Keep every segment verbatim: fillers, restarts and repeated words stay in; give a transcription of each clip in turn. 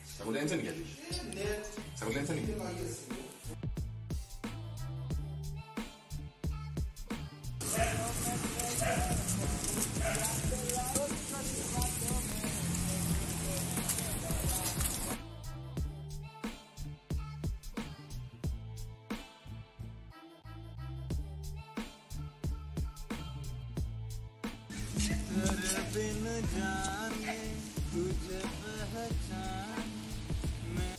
ছাগলী আনিছে নেকি আজি? ছাগলী আনিছে নেকি? बिन जाने तुझे पहचान मैं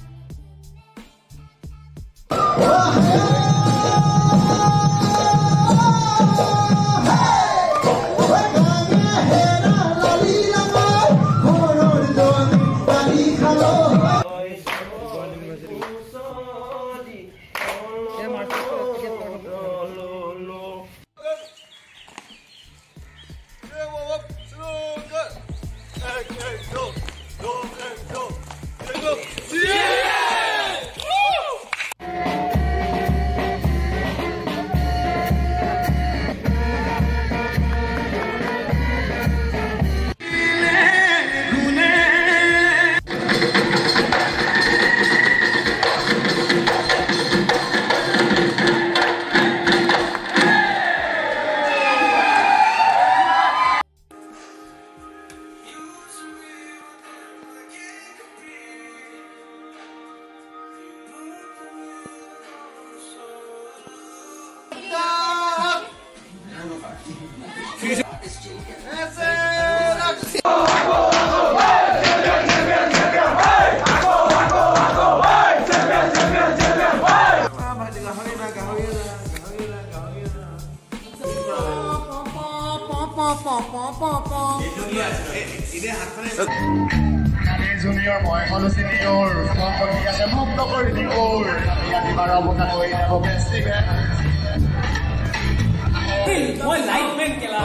Junior boy, follow senior. Small body, I am not over the old. I am the Arab, I am the best thing. Boy, light man, kela.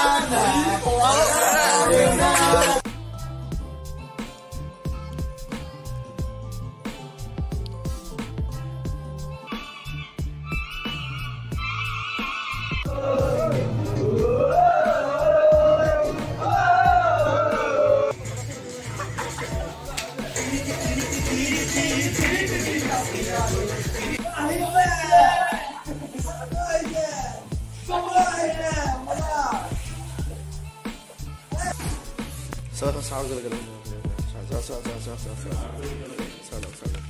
Sir, sir, sir, sir, sir, sir, sir, sir, sir, sir, sir, sir, sir.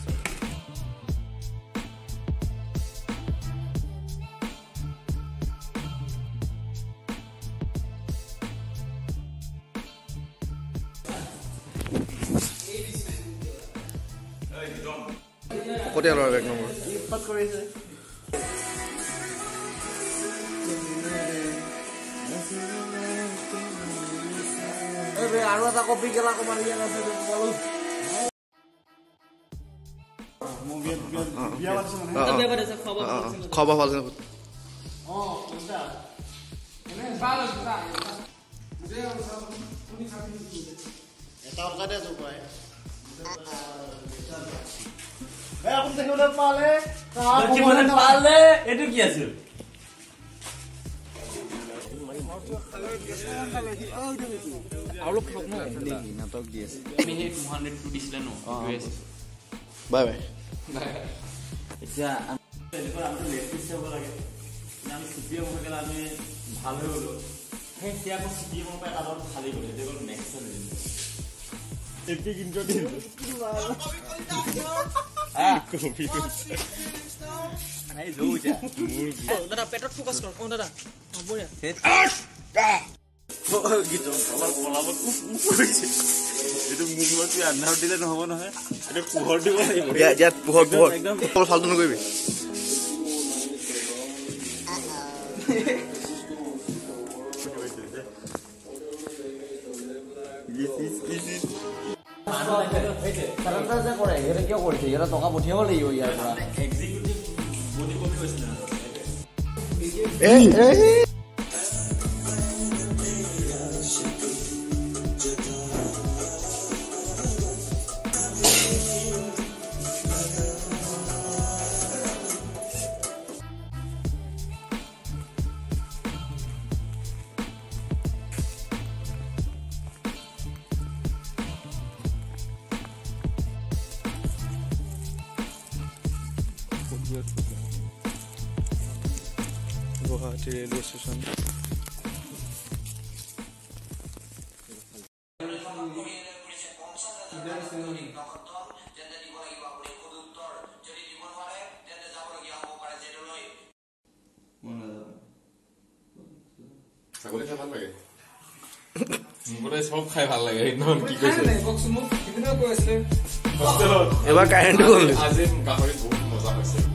What are you doing? What are you doing? Eh, aku tak kopi kela kemarin yang ada di Palu. Mau biar biar biar apa sih? Tapi apa dasar khabar? Khabar apa sih? Oh, sudah. Ini salah sudah. Dia harus punya kaki itu. Ya tahu kan dia tuh, Pak. Eh, aku tengok udah pale. Aku udah pale. Itu কি আছিল? Outlook talk no. Na talk di আছে. Me he two hundred to দিছিল no. US. Bye bye. এতিয়া দেখো আমি latest চাব লাগে আমি সিপিএম হৈ গেল আমি ভাল হৈ গলো সেই এতিয়া আকৌ সিপিএম পাই আদৰ খালি গলে দেখো নেক্সট দিন এপিক ইন্ট্রো দিন আ কপি নাই যোজা মোৰ দাদা পেটত ফোকাস কৰ ও দাদা হ'ব ৰে গিজন আমাৰ পলাব খুব কৰিছে এটো মুগমতি আন্ধাৰ দিলে নহব নহয় এটো পোহৰ দিব লাগিব ইয়া ইয়া পোহৰ পোহৰ একদম ফালতু নকৰিবি ইস ইস ইস কারণটা যে করে এরা কি করছে এরা টাকা পঠিয়াব লাগিব ইয়াৰ পৰা এক্সিকিউটিভ বডি কপি হৈছে না এই এই গুৱাহাটী ৰেলৱে ষ্টেচন ছাগলী খাই ভাল লাগে মোকতে চব খাই ভাল লাগে একদম কি কৈছে এবাৰ কাৰেণ্টটো গ'ল আজি গাহৰি বহুত মজা হৈছে